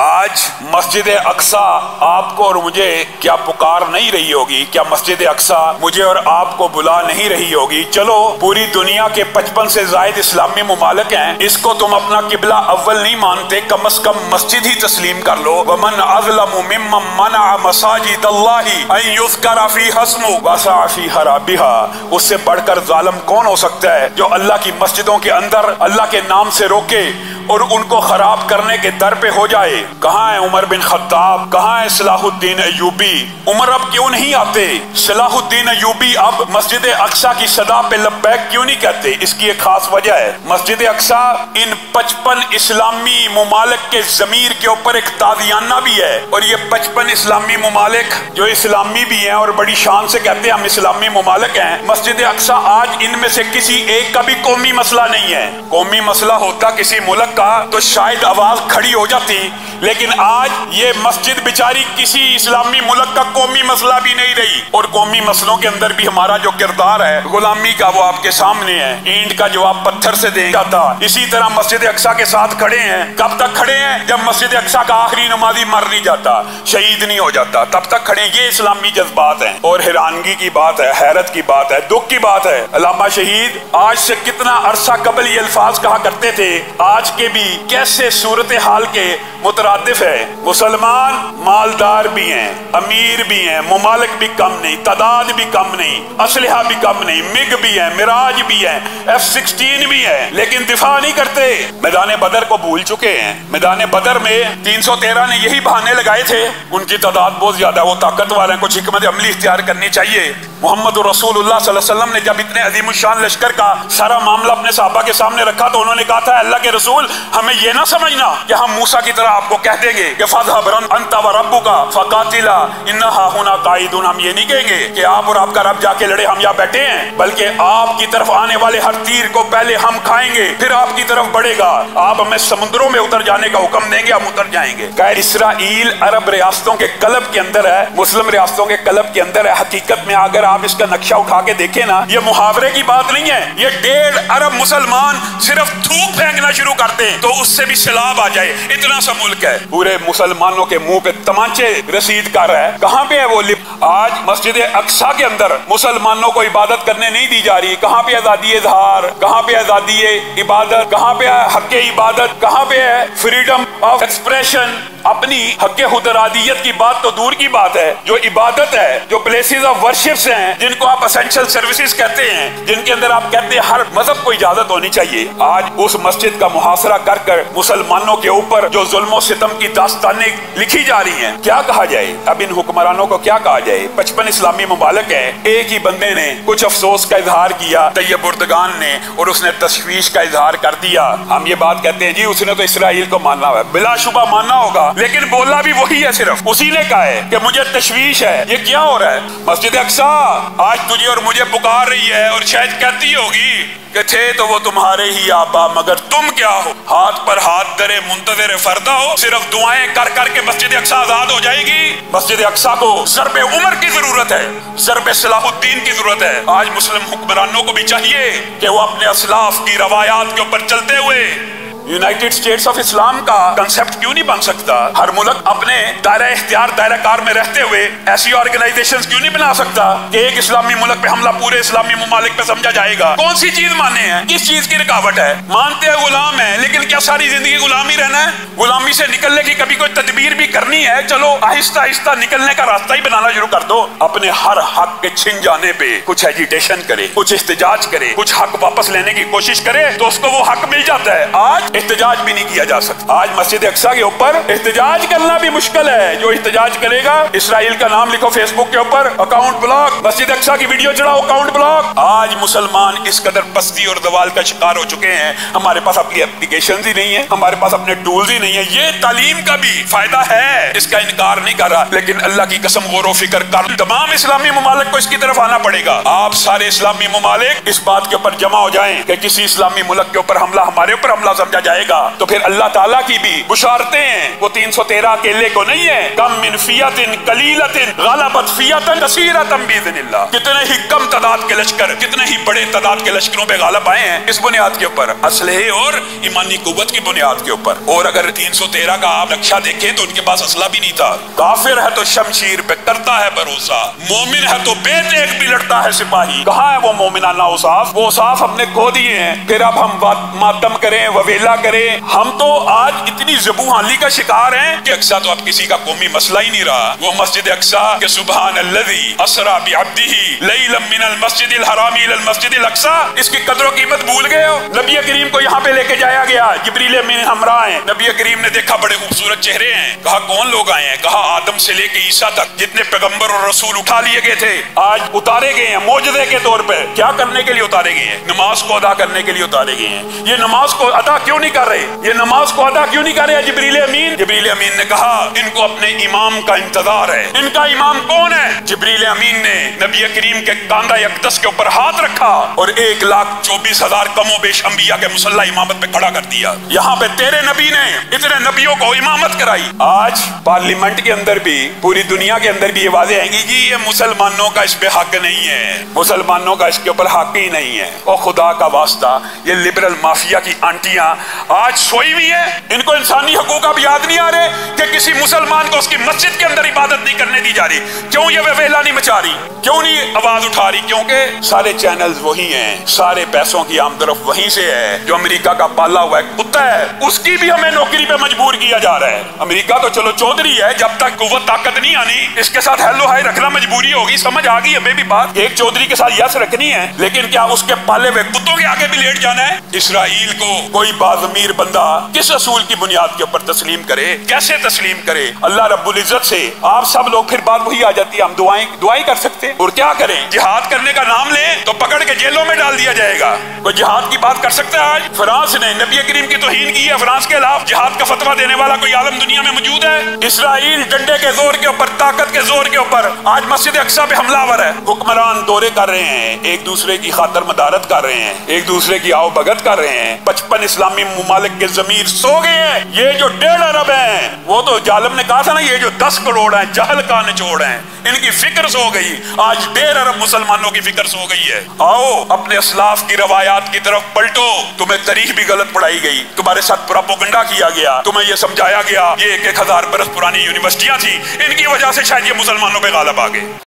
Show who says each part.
Speaker 1: آج مسجد اقصی آپ کو اور مجھے کیا پکار نہیں رہی ہوگی؟ کیا مسجد اقصی مجھے اور آپ کو بلا نہیں رہی ہوگی؟ چلو پوری دنیا کے 55 سے زائد اسلامی ممالک ہیں، اس کو تم اپنا قبلہ اول نہیں مانتے، کم از کم مسجد ہی تسلیم کر لو۔ وَمَنْ أَظْلَمُ مِمَّنْ مَنَعَ مَسَاجِدَ اللَّهِ أَنْ يُذْكَرَ فِيهَا اسْمُهُ وَسَعَى فِي خَرَابِهَا۔ اس سے بڑھ کر ظالم کون ہو سکتا ہے جو اللہ کی مسجدوں کے اندر اللہ کے نام سے روکے اور ان کو خراب کرنے کے در پہ ہو جائے؟ کہاں ہے عمر بن خطاب؟ کہاں ہے صلاح الدین ایوبی؟ عمر اب کیوں نہیں آتے؟ صلاح الدین ایوبی اب مسجد اقصی کی صدا پہ لبیک کیوں نہیں کہتے؟ اس کی ایک خاص وجہ ہے، مسجد اقصی ان 55 اسلامی ممالک کے ضمیر کے اوپر ایک تازیانہ بھی ہے، اور یہ 55 اسلامی ممالک جو اسلامی بھی ہیں اور بڑی شان سے کہتے ہیں ہم اسلامی ممالک ہیں، مسجد اقصی آج ان میں سے کسی ایک کا بھی قومی مسئلہ نہیں ہے۔ قومی مسئلہ ہوتا کسی ملک کا تو شاید آواز کھڑی ہو جاتی، لیکن آج یہ مسجد بیچاری کسی اسلامی ملک کا قومی مسئلہ بھی نہیں رہی، اور قومی مسئلوں کے اندر بھی ہمارا جو کردار ہے غلامی کا وہ آپ کے سامنے ہے، اینٹ کا جواب پتھر سے دیں جاتا۔ اسی طرح مسجد اقصی کے ساتھ کھڑے ہیں، کب تک کھڑے ہیں؟ جب مسجد اقصی کا آخری نمازی مر نہیں جاتا، شہید نہیں ہو جاتا، تب تک کھڑے ہیں۔ یہ اسلامی جذبات ہیں، اور حیرانگی کی بات ہے، حیرت کی بات ہے، دکھ کی بات ہے، علامہ شہید آج سے کتنا عرصہ قبل یہ الفاظ کہا کرتے تھے، آج کے بھی کیسے صورتحال کے مترادف ہے۔ مسلمان مالدار بھی ہیں، امیر بھی ہیں، ممالک بھی کم نہیں، تعداد بھی کم نہیں، اسلحہ بھی کم نہیں، مگ بھی ہیں، مراج بھی ہیں، F-16 بھی ہیں، لیکن دفاع نہیں کرتے۔ میدان بدر کو بھول چکے ہیں۔ میدان بدر میں 313 نے یہی بہانے لگائے تھے، ان کی تعداد بہت زیادہ، وہ طاقت والے ہیں، کچھ حکمت عملی اختیار کرنی چاہیے۔ محمد رسول اللہ صلی اللہ علیہ وسلم نے جب اتنے عظیم الشان لشکر کا سارا معاملہ اپنے صحابہ کے سامنے رکھا تو انہوں نے کہا تھا اللہ کے رسول ہمیں یہ نہ سمجھنا کہ ہم موسیٰ کی طرح آپ کو کہہ دیں گے کہ فَاذْهَبْ أَنْتَ وَرَبُّكَ فَقَاتِلَا إِنَّا هَاهُنَا قَاعِدُونَ، ہم یہ نہیں کہیں گے کہ آپ اور آپ کا رب جا کے لڑے ہم یہاں بیٹھے ہیں، بلکہ آپ کی طرف آنے والے ہر تیر کو پہلے ہم کھائیں گے پھر آپ کی طرف بڑھے گا، آپ ہمیں سمندروں میں اتر جانے کا حکم دیں گے ہم اتر جائیں گے۔ کہ اسرائیل عرب ریاستوں کے قلب کے اندر ہے، مسلم ریاستوں کے قلب کے اندر ہے۔ حقیقت میں اگر آپ اس کا نقشہ اٹھا کے دیکھیں نا، یہ محاورے کی بات نہیں ہے، یہ 1.5 ارب مسلمان صرف تھوک پھینکنا شروع کرتے ہیں تو اس سے بھی سیلاب آ جائے، اتنا سا ملک ہے۔ پورے مسلمانوں کے منہ پہ تمانچے رسید کر رہا ہے، کہاں پہ ہے وہ لپ؟ آج مسجد اقصی کے اندر مسلمانوں کو عبادت کرنے نہیں دی جا رہی، کہاں پہ آزادی اظہار، کہاں پہ آزادی عبادت، کہاں پہ ہے حق عبادت، کہاں پہ ہے فریڈم آف ایکسپریشن؟ اپنی حق خودارادیت کی بات تو دور کی بات ہے، جو عبادت ہے، جو پلیسز آف ورشپس ہیں، جن کو آپ اسینشل سروسز کہتے ہیں، جن کے اندر آپ کہتے ہیں ہر مذہب کو اجازت ہونی چاہیے، آج اس مسجد کا محاصرہ کر کر مسلمانوں کے اوپر جو ظلم و ستم کی داستانیں لکھی جا رہی ہیں، کیا کہا جائے؟ اب ان حکمرانوں کو کیا کہا جائے؟ 55 اسلامی ممالک ہیں، ایک ہی بندے نے کچھ افسوس کا اظہار کیا، طیب اردگان نے، اور اس نے تشویش کا اظہار کر دیا۔ ہم یہ بات کہتے ہیں جی اس نے تو اسرائیل کو ماننا ہے، بلا شبہ ماننا ہوگا، لیکن بولا بھی وہی ہے، صرف اسی نے کہا ہے کہ مجھے تشویش ہے۔ یہ کیا ہو رہا ہے؟ مسجد اقصی آج تجھے اور مجھے پکار رہی ہے، اور شاید کہتی ہوگی کہ تھے تو وہ تمہارے ہی آبا مگر تم کیا ہو؟ ہاتھ پر ہاتھ درے منتظر فردا ہو، صرف دعائیں کر کر کے مسجد اقصی آزاد ہو جائے گی؟ مسجد اقصی کو ضرب عمر کی ضرورت ہے، ضرب صلاح الدین کی ضرورت ہے۔ آج مسلم حکمرانوں کو بھی چاہیے کہ وہ اپنے اسلاف کی روایات کے اوپر چلتے ہوئے یونائٹڈ اسٹیٹس آف اسلام کا کنسپٹ کیوں نہیں بن سکتا؟ ہر ملک اپنے دائرہ اختیار دائرہ کار میں رہتے ہوئے ایسی آرگنائزیشنز کیوں نہیں بنا سکتا کہ ایک اسلامی ملک پہ حملہ پورے اسلامی ممالک پہ سمجھا جائے گا؟ کون سی چیز مانے ہیں؟ کس چیز کی رکاوٹ ہے؟ مانتے ہیں غلام ہیں، لیکن کیا ساری زندگی غلام ہی رہنا ہے؟ غلامی سے نکلنے کی کبھی کوئی تدبیر بھی کرنی ہے؟ چلو آہستہ آہستہ نکلنے کا راستہ ہی بنانا شروع کر دو۔ اپنے ہر حق کے چھن جانے پہ کچھ ایجیٹیشن کرے، کچھ احتجاج کرے، کچھ حق واپس لینے کی کوشش کرے تو اس کو وہ حق مل جاتا ہے۔ آج احتجاج بھی نہیں کیا جا سکتا، آج مسجد اقصی کے اوپر احتجاج کرنا بھی مشکل ہے۔ جو احتجاج کرے گا اسرائیل کا نام لکھو فیس بک کے اوپر، اکاؤنٹ بلاک، مسجد اقصی کی ویڈیو چڑھاؤ، اکاؤنٹ بلاک۔ آج مسلمان اس قدر پستی اور زوال کا شکار ہو چکے ہیں، ہمارے پاس اپنی اپلیکیشنز ہی نہیں ہیں، ہمارے پاس اپنے ٹولز ہی نہیں ہیں۔ یہ تعلیم کا بھی فائدہ ہے، اس کا انکار نہیں کر رہا، لیکن اللہ کی قسم غور و فکر کر، تمام اسلامی ممالک کو اس کی طرف آنا پڑے گا۔ آپ سارے اسلامی ممالک اس بات کے اوپر جمع ہو جائیں کہ کسی اسلامی ملک کے اوپر حملہ ہمارے اوپر حملہ سمجھا جائے گا تو پھر اللہ تعالیٰ کی بھی بشارتیں ہیں، وہ 313 اکیلے کو نہیں ہے۔ کم من فیۃ قلیلۃ غلبت فیۃ کثیرۃ باذن اللہ، کتنے ہی کم تعداد کے لشکر کتنے ہی بڑے تعداد کے لشکروں پہ غالب آئے ہیں، اس بنیاد کے اوپر، اسلحے اور ایمانی قوت کی بنیاد کے اوپر۔ اور اگر 313 کا آپ نقشہ دیکھیں تو ان کے پاس اسلحہ بھی نہیں تھا۔ کافر ہے تو شمشیر پہ کرتا ہے بھروسہ، مومن ہے تو بے دیکھ بھی لڑتا ہے سپاہی۔ کہاں ہے وہ مومنانہ اوصاف؟ وہ اوصاف ہم نے کھو دیے ہیں، پھر اب ہم ماتم کریں، وویلا کریں۔ ہم تو آج اتنی ذبوحانی کا شکار ہیں کہ اقصیٰ تو اب کسی کا قومی مسئلہ ہی نہیں رہا۔ وہ مسجد اقصیٰ کہ سبحان الذی اسریٰ بعبدہ لیلا من المسجد الحرام الی المسجد الاقصیٰ، اس کی قدر و قیمت بھول گئے ہو؟ نبی کریم کو یہاں پہ لے کے جایا گیا، جبریل امین ہمراہ ہیں، نبی کریم نے دیکھا بڑے خوبصورت چہرے ہیں، کہا کون لوگ آئے ہیں؟ کہا آدم سے لے کے عیسیٰ تک جتنے پیغمبر اور رسول اٹھا لیے گئے تھے آج اتارے گئے ہیں معجزے کے طور پہ۔ کیا کرنے کے لیے اتارے گئے ہیں؟ نماز کو ادا کرنے کے لیے اتارے گئے ہیں۔ یہ نماز کو ادا کیوں نہیں کر رہے؟ یہ نماز کو ادا کیوں نہیں کر رہے جبریل امین؟ جبریل امین نے کہا ان کو اپنے امام کا انتظار ہے۔ ان کا امام کون ہے؟ جبریل امین نے نبی کریم کے کاندھہ اقدس کے اوپر ہاتھ رکھا اور 1,24,000 کم و بیش انبیاء کے مسلح امامت پہ کھڑا کر دیا۔ یہاں پہ تیرے نبی نے اتنے نبیوں کو امامت کرائی۔ آج پارلیمنٹ کے اندر بھی، پوری دنیا کے اندر بھی یہ واضح ہے کہ یہ مسلمانوں کا اس پہ حق نہیں ہے، مسلمانوں کا اس کے اوپر حق ہی نہیں ہے۔ اور خدا کا واسطہ یہ لبرل مافیا کی آنٹیاں آج سوئی ہوئی ہیں، ان کو انسانی حقوق اب یاد نہیں آ رہے کہ کسی مسلمان کو اس کی مسجد کے اندر عبادت نہیں کرنے دی جا رہی؟ کیوں یہ ویلا نہیں مچا رہی؟ کیوں نہیں آواز اٹھا رہی؟ کیونکہ سارے چینلز وہی ہیں، سارے پیسوں کی آمد و رفت وہیں سے ہے۔ جو امریکہ کا پالا ہوا ہے کتا ہے، اس کی بھی ہمیں نوکری پہ مجبور کیا جا رہا ہے۔ امریکہ تو چلو چودھری ہے، جب تک قوت طاقت نہیں آنی اس کے ساتھ ہیلو ہائی رکھنا مجبوری ہوگی۔ سمجھ آ گئی ہمیں بھی بات، ایک چودھری کے ساتھ یس رکھنی ہے، لیکن کیا اس کے پالے ہوئے کتوں کے آگے بھی لیٹ جانا ہے؟ اسرائیل کو کوئی باضمیر بندہ کس اصول کی بنیاد کے اوپر تسلیم کرے؟ کیسے تسلیم کرے؟ اللہ رب العزت سے آپ سب لوگ پھر بات وہی آ جاتی ہے، ہم دعائیں کر سکتے ہیں اور کیا کریں؟ جہاد کرنے کا نام لیں تو پکڑ کے جیلوں میں ڈال دیا جائے گا۔ کوئی جہاد کی بات کر سکتا ہے؟ آج فرانس نے نبی کریم کی توہین کی ہے، فرانس کے خلاف جہاد کا فتویٰ دینے والا کوئی عالم دنیا میں موجود ہے؟ اسرائیل ڈنڈے کے زور کے اوپر، طاقت کے زور کے اوپر آج مسجد اقصیٰ پہ حملہ آور ہے۔ حکمران دورے کر رہے ہیں، ایک دوسرے کی خاطر مدارت کر رہے ہیں، ایک دوسرے کی آؤ بھگت کر رہے ہیں۔ 55 اسلامی ممالک کے ضمیر سو گئے ہیں۔ یہ جو 1.5 ارب ہیں، وہ تو ظالم نے کہا تھا نا یہ جو 10 کروڑ ہیں جہل کا نچوڑ ہیں، ان کی فکر سو گئی۔ آج 1.5 ارب مسلمانوں کی فکر سو گئی ہے۔ آؤ اپنے اسلاف کی روایات کی طرف پلٹو۔ تمہیں تاریخ بھی غلط پڑھائی گئی، تمہارے ساتھ پروپیگنڈا کیا گیا، تمہیں یہ سمجھایا گیا یہ 1000 برس پرانی یونیورسٹیاں تھیں، ان کی وجہ سے شاید یہ مسلمانوں پہ غالب آ گئے۔